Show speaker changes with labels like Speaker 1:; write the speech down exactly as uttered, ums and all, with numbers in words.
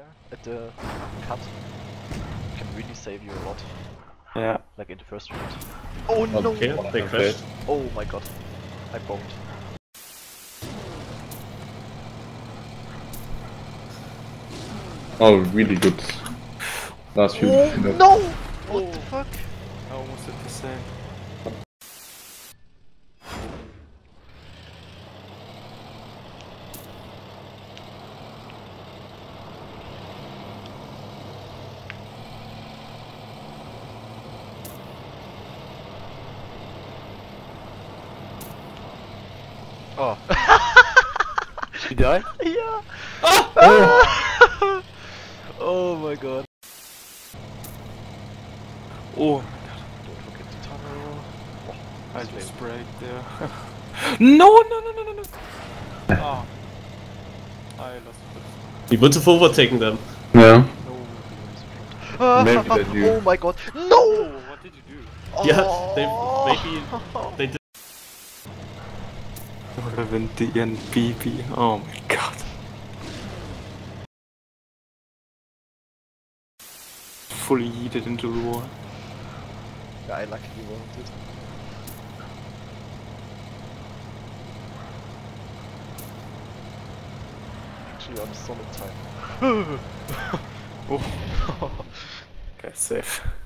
Speaker 1: there at the cut can really save you a lot.
Speaker 2: Yeah.
Speaker 1: Like in the first round. Oh no!
Speaker 3: Okay, they crashed.
Speaker 1: Oh my god. I bombed.
Speaker 3: Oh, really good. Last few.
Speaker 1: Oh no! What the fuck?
Speaker 2: I almost did the same.
Speaker 1: Oh.
Speaker 2: You die?
Speaker 1: Yeah!
Speaker 2: Ah!
Speaker 1: Oh. Oh my god.
Speaker 2: Oh,
Speaker 1: Don't forget the tunnel. Oh,
Speaker 2: I
Speaker 1: this
Speaker 2: just
Speaker 1: failed.
Speaker 2: braked there. No, no, no, no, no, no! Ah. I lost it.
Speaker 4: You would have overtaken them.
Speaker 3: Yeah.
Speaker 2: No.
Speaker 1: Ah,
Speaker 3: Maybe that you-
Speaker 1: oh my god. No!
Speaker 2: Oh, what did you do?
Speaker 4: Yeah,
Speaker 1: Oh.
Speaker 4: they maybe they did.
Speaker 2: Eleven D and B B. Oh my god. Fully yeeted into the wall.
Speaker 1: Yeah, I luckily wasn't it. Actually on solid time.
Speaker 2: Oh. Okay, safe.